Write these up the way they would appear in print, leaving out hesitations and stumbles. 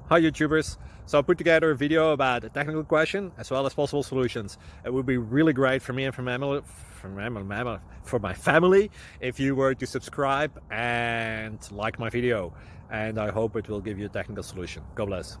Hi YouTubers. So I put together a video about a technical question as well as possible solutions. It would be really great for me and for my family if you were to subscribe and like my video, and I hope it will give you a technical solution. God bless.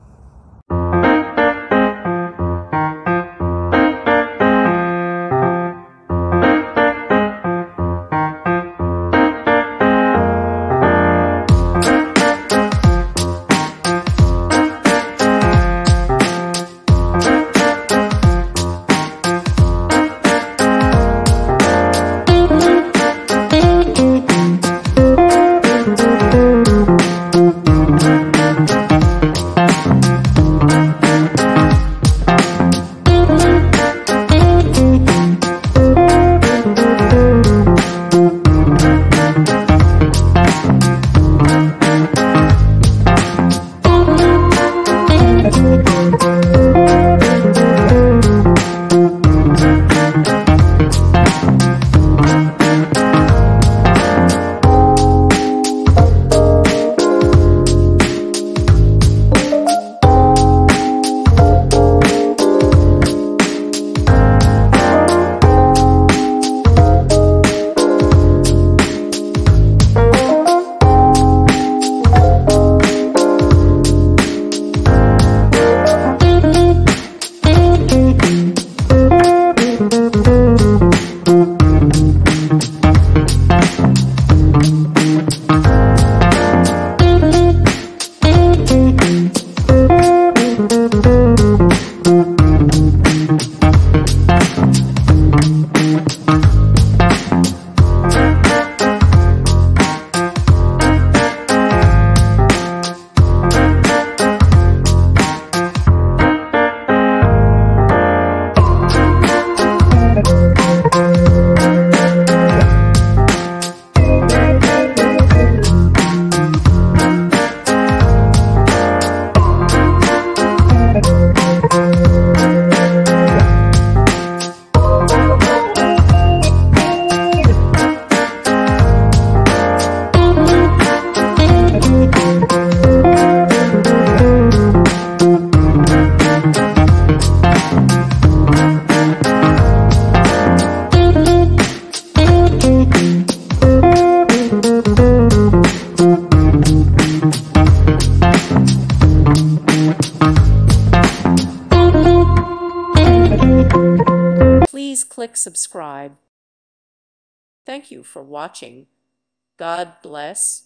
Please click subscribe. Thank you for watching. God bless.